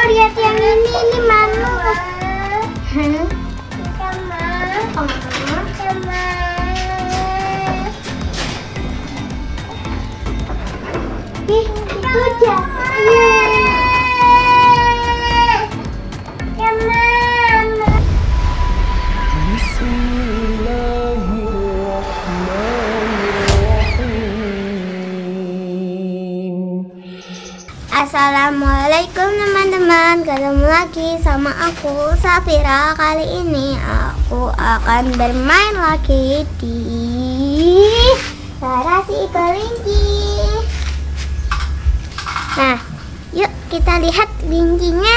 lihat yang ini manuk. Ih, itu dia. Assalamualaikum teman-teman, ketemu lagi sama aku Safira. Kali ini aku akan bermain lagi di garasi kelinci. Nah, yuk kita lihat kelincinya.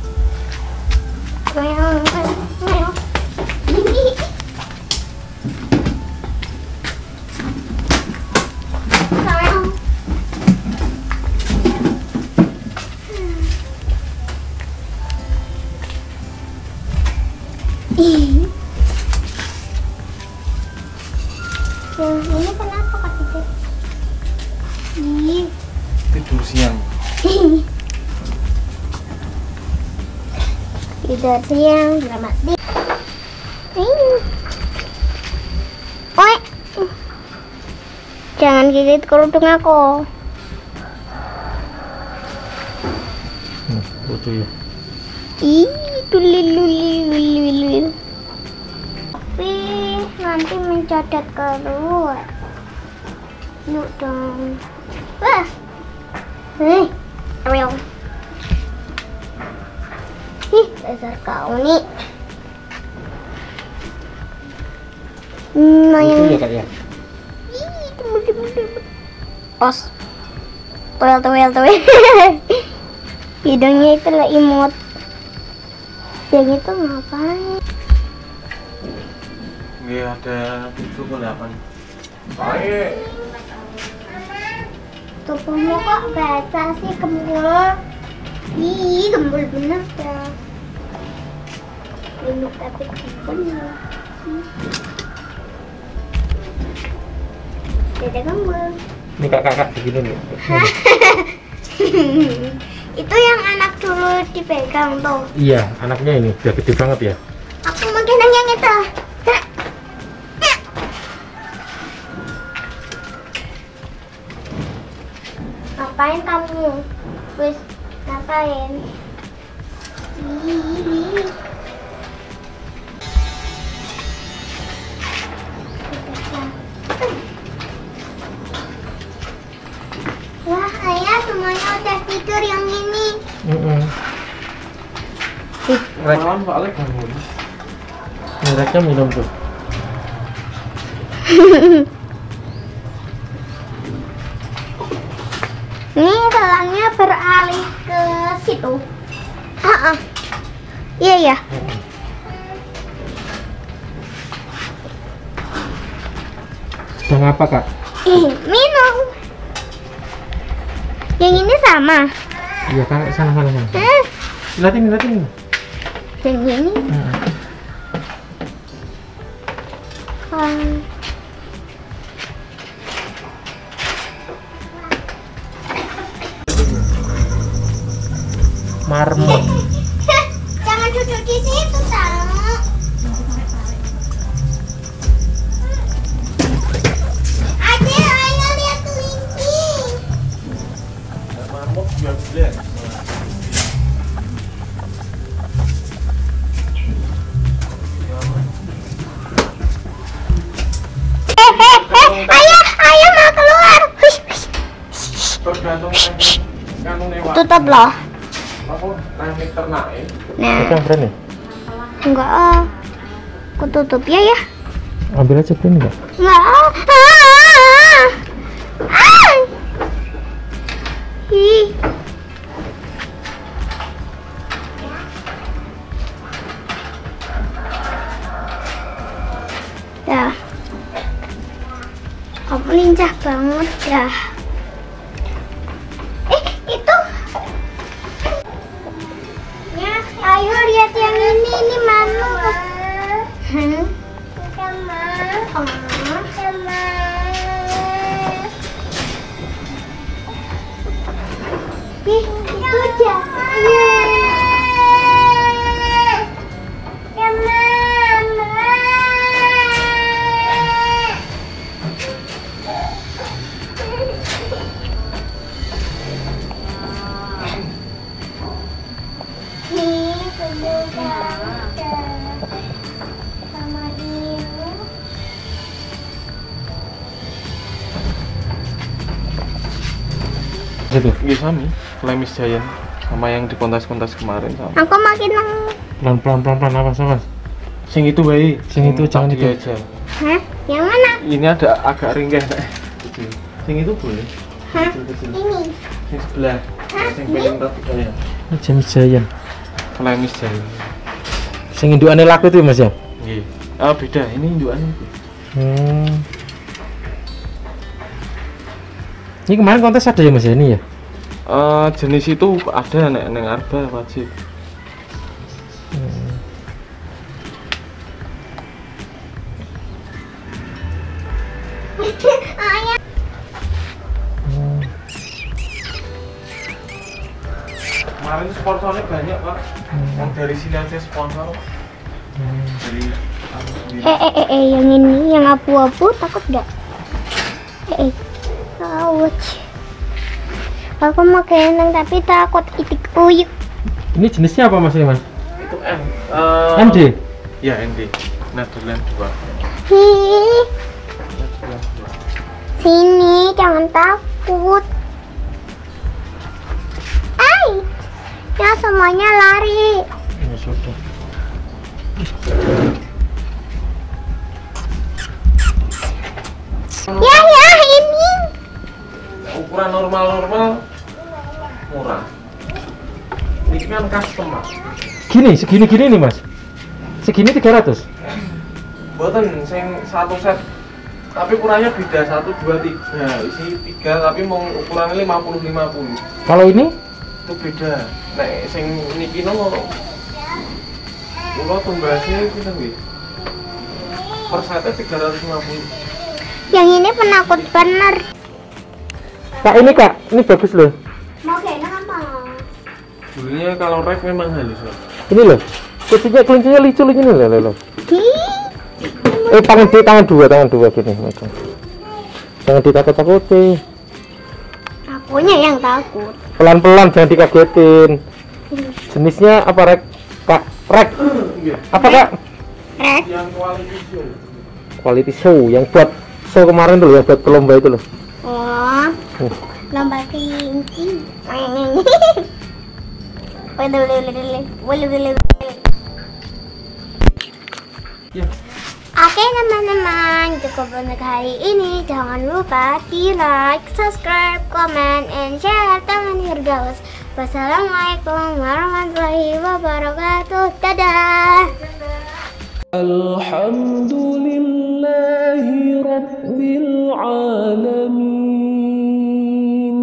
Yang ini kenapa Kak tidur? Tidur siang. Tidur siang, selamat tidur. Oi, jangan gigit kerudung aku. Lucu ya. Ih, lulil. Tapi nanti mencatat keluar. Yuk dong. Wah. Ariel. Ih, dasar kau nih. Lucu ya Kak ya. Ih, temen. Os. Toel. Hidungnya itu lah imut. Yang itu ngapain? Iya, ada 7,8. Baik. Tubuhmu kok basah sih, gembul. Ih, gembul bener dah. Minum tapi gembul. Dada gembul. Ini kakak begini nih. Itu yang anak dulu dipegang tuh. Iya, anaknya ini udah gede banget ya. Aku mau gendong yang itu. Ngapain kamu? Wis, ngapain? Wah, ayah semuanya udah tidur yang ini. Malam Pak Alek bangun. Mereka minum tuh. Ini telangnya beralih ke situ. Iya. Sedang apa Kak? Minum. Yang ini sama. Iya Kak, sana. Lihatin. Yang ini. Marmut. Jangan duduk di situ, tahu. Ayo lihat kelinci. Marmut 12. Ayah mau keluar. Tutup loh. Aku nangis ternaik. Nah, Pegang berani? enggak. Aku tutup ya. Ambil aja berani Kak. Enggak. Ih. Dah. Kamu lincah banget dah. Itu. Ya, ayo lihat yang ini manuk. Ih, itu dia. Sama ini. Gitu. Iya sami, Flamis Giant sama yang di kontes-kontes kemarin sama. Aku makin Pelan awas. Sing itu bayi, Sing itu, jangan tadi itu. aja. Hah? Yang mana? Ini ada agak ringkih nek. Kecil. Sing itu boleh. Hah? Kecil. Ini. Sing sebelah. Sing pengen tadi ya. Ini James Giant. Flamis Giant. Sing indukane laku itu Mas ya? Iya. Ah beda, ini indukannya itu. Ini kemarin kontes ada ya Mas ya ini ya? Jenis itu ada neng Arba wajib. Ayah. Kemarin sponsornya banyak Pak. Yang dari sini aja sponsor. Dari Yang ini, yang abu-abu takut gak? Ouch. Aku mau gendong tapi takut itik uyuk. Ini jenisnya apa Mas ini Mas? itu MD? Ya ND. Netherlands 2. Hi, Netherlands 2. sini jangan takut. Ya semuanya lari. Ya sudah. Ya ini. Ukuran normal murah. Ini kan custom Mas. Segini nih Mas. Segini 300. Boten sing satu set. Tapi ukurannya beda 1 2 3. Isi 3 tapi mau ukurannya 50 50. Kalau ini Itu beda. Nek sing niki no kula tumbasnya pinten nggih? Per setnya 350. Yang ini penakut bener. Kak ini Kak, ini bagus loh. Mau gendong apa? Dulunya kalau rek memang halus loh. Ini loh. Kelincinya lucu ini loh. Hi. Tangan dua gini megang. Jangan ditakut-takuti. Akunya yang takut. Pelan-pelan jangan dikagetin. Jenisnya apa Rek? Kak, Rek. Iya. Apa Kak? Red. Yang quality show. Quality show yang buat show kemarin tuh yang buat lomba itu loh. Oh, lomba kelinci. Ya. Oke teman-teman, cukup untuk hari ini. Jangan lupa di like, subscribe, comment, and share teman Firdaus. Wassalamualaikum warahmatullahi wabarakatuh. Dadah. Alhamdulillahi Rabbil Alamin.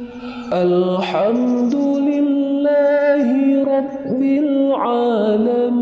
Alhamdulillahi Rabbil Alamin.